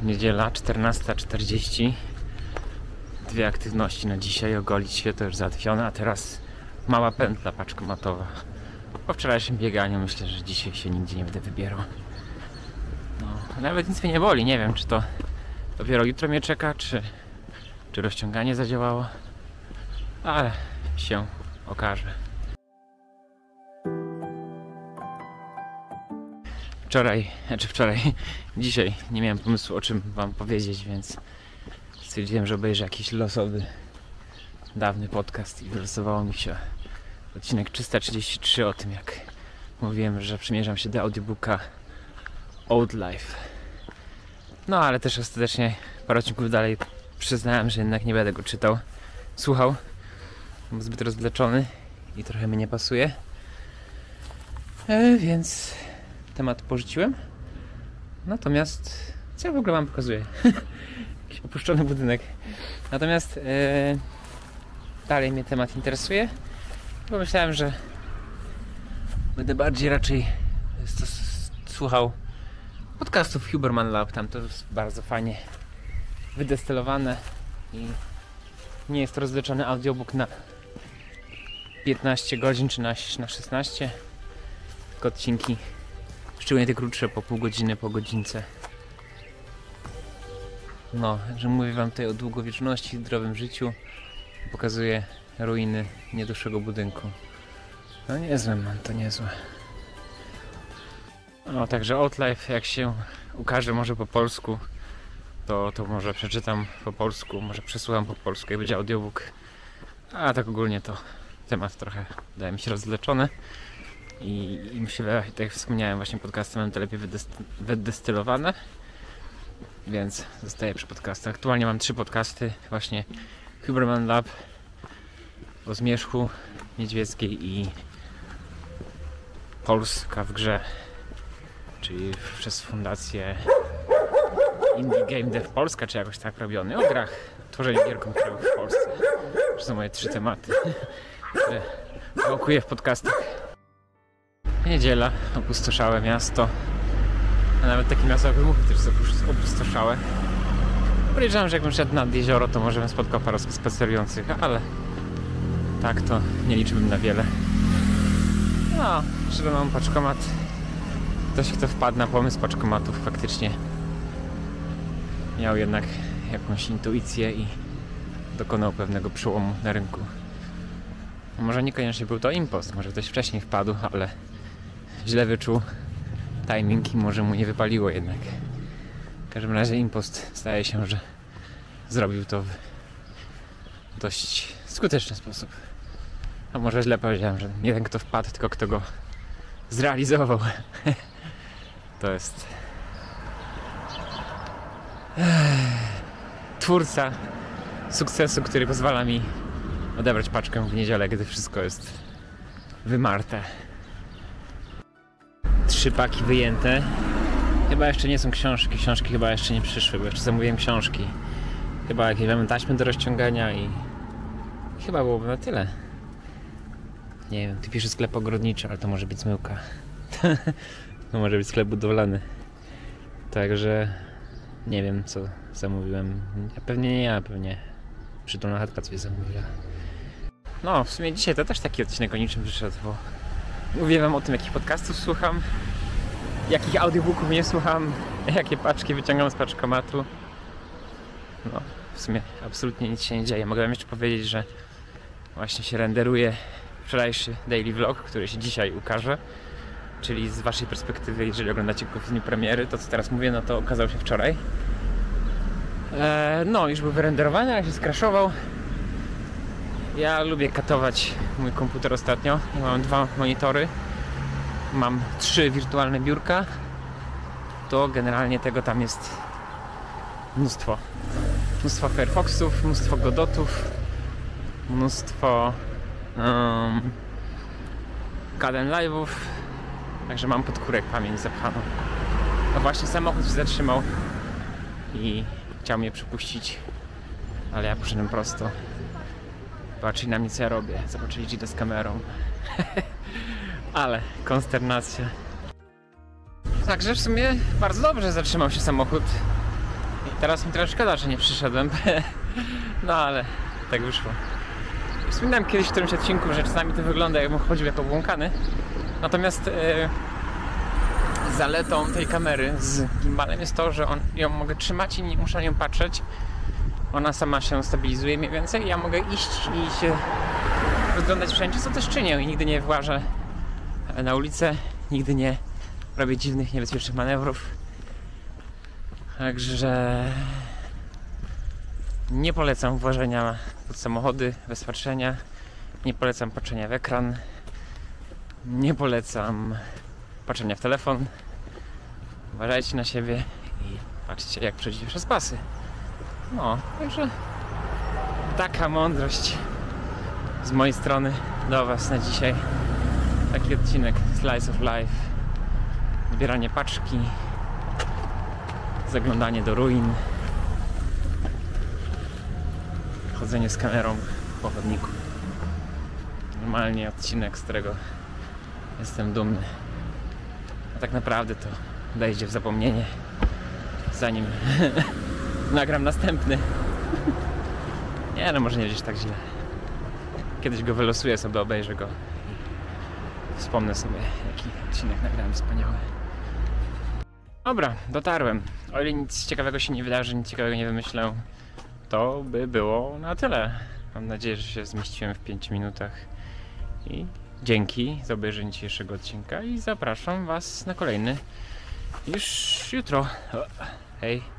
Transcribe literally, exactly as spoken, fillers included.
Niedziela, czternasta czterdzieści. Dwie aktywności na dzisiaj. Ogolić się to już załatwione, a teraz mała pętla paczkomatowa. Po wczorajszym bieganiu myślę, że dzisiaj się nigdzie nie będę wybierał. No, nawet nic mnie nie boli. Nie wiem, czy to dopiero jutro mnie czeka, czy, czy rozciąganie zadziałało. Ale się okaże. Wczoraj, znaczy wczoraj, dzisiaj nie miałem pomysłu, o czym wam powiedzieć, więc stwierdziłem, że obejrzę jakiś losowy, dawny podcast i wylosowało mi się odcinek trzysta trzydzieści trzy o tym, jak mówiłem, że przymierzam się do audiobooka Old Life. No ale też ostatecznie parę odcinków dalej przyznałem, że jednak nie będę go czytał, słuchał, bo zbyt rozwleczony i trochę mi nie pasuje, e, więc temat porzuciłem. Natomiast co ja w ogóle wam pokazuję? Jakiś opuszczony budynek. Natomiast e, dalej mnie temat interesuje. Pomyślałem, że będę bardziej raczej słuchał podcastów Huberman Lab. Tam to jest bardzo fajnie wydestylowane i nie jest to rozleczony audiobook na piętnaście godzin czy na, na szesnaście, tylko odcinki, szczególnie te krótsze, po pół godziny, po godzince. No, że mówię wam tutaj o długowieczności, zdrowym życiu. Pokazuję ruiny nieduższego budynku. No niezłe, man, to niezłe. No, także Outlife, jak się ukaże może po polsku, to, to może przeczytam po polsku, może przesłucham po polsku, jak będzie audiobook. A tak ogólnie to temat trochę wydaje mi się rozleczony. I, i myślę, tak jak wspomniałem, właśnie podcasty mam te lepiej wydestylowane, więc zostaję przy podcastach. Aktualnie mam trzy podcasty, właśnie Huberman Lab o zmierzchu niedźwieckiej i Polska w grze, czyli przez fundację Indie Game Dev Polska, czy jakoś tak robiony, o grach, tworzeniu gier komputerowych w Polsce. To są moje trzy tematy, które wałkuję w podcastach. Niedziela, opustoszałe miasto, a nawet takie miasto jak Wymochy też jest opustoszałe. Podejrzewam, że jakbym szedł nad jezioro, to może bym spotkał parę osób spacerujących, ale tak to nie liczyłbym na wiele. No, że mam paczkomat. Ktoś, kto wpadł na pomysł paczkomatów, faktycznie miał jednak jakąś intuicję i dokonał pewnego przełomu na rynku. Może niekoniecznie był to impost, może ktoś wcześniej wpadł, ale źle wyczuł timing i może mu nie wypaliło jednak. W każdym razie impost zdaje się, że zrobił to w dość skuteczny sposób. A może źle powiedziałem, że nie ten kto wpadł, tylko kto go zrealizował. To jest twórca sukcesu, który pozwala mi odebrać paczkę w niedzielę, gdy wszystko jest wymarte. Trzy paki wyjęte. Chyba jeszcze nie są książki. Książki chyba jeszcze nie przyszły, bo jeszcze zamówiłem książki. Chyba jakieś mamy taśmy do rozciągania i chyba byłoby na tyle. Nie wiem, ty piszesz sklep ogrodniczy, ale to może być zmyłka. To może być sklep budowlany. Także nie wiem, co zamówiłem. A pewnie nie ja, pewnie przytulna chatka coś zamówiła. No, w sumie dzisiaj to też taki odcinek o niczym wyszedł, bo mówię wam o tym, jakich podcastów słucham, jakich audiobooków nie słucham, jakie paczki wyciągam z paczkomatu. No, w sumie absolutnie nic się nie dzieje. Mogę wam jeszcze powiedzieć, że właśnie się renderuje wczorajszy daily vlog, który się dzisiaj ukaże. Czyli z waszej perspektywy, jeżeli oglądacie go w dniu premiery, to co teraz mówię, no to okazał się wczoraj. Eee, no, już był wyrenderowany, ale się skraszował. Ja lubię katować mój komputer ostatnio. Ja mam dwa monitory. Mam trzy wirtualne biurka. To generalnie tego tam jest mnóstwo. Mnóstwo Firefoxów, mnóstwo Godotów, mnóstwo um, Kden Live'ów. Także mam pod kurek pamięć zapchaną. No właśnie samochód się zatrzymał i chciał mnie przepuścić, ale ja poszedłem prosto. Zobaczyli na mnie, co ja robię. Zobaczyli Gita z kamerą. Ale konsternacja. Także w sumie bardzo dobrze zatrzymał się samochód. I teraz mi trochę szkoda, że nie przyszedłem. No ale tak wyszło. Wspominałem kiedyś w którymś odcinku, że czasami to wygląda, jakbym chodził jako obłąkany. Natomiast e, zaletą tej kamery z gimbalem jest to, że on, ją mogę trzymać i nie muszę na nią patrzeć. Ona sama się stabilizuje mniej więcej. Ja mogę iść i się rozglądać wszędzie, co też czynię. I nigdy nie włażę na ulicę, nigdy nie robię dziwnych, niebezpiecznych manewrów. Także nie polecam włażenia pod samochody bez patrzenia. Nie polecam patrzenia w ekran. Nie polecam patrzenia w telefon. Uważajcie na siebie i patrzcie, jak przechodzicie przez pasy. No, także taka mądrość z mojej strony do Was na dzisiaj. Taki odcinek Slice of Life. Zbieranie paczki, zaglądanie do ruin, chodzenie z kamerą po chodniku. Normalnie odcinek, z którego jestem dumny. A tak naprawdę to wejdzie w zapomnienie, zanim nagram następny. Nie no, może nie być tak źle. Kiedyś go wylosuję sobie, obejrzę go i wspomnę sobie, jaki odcinek nagrałem wspaniały. Dobra, dotarłem. O ile nic ciekawego się nie wydarzy, nic ciekawego nie wymyślę, to by było na tyle. Mam nadzieję, że się zmieściłem w pięciu minutach. I dzięki za obejrzenie dzisiejszego odcinka i zapraszam Was na kolejny już jutro. Hej!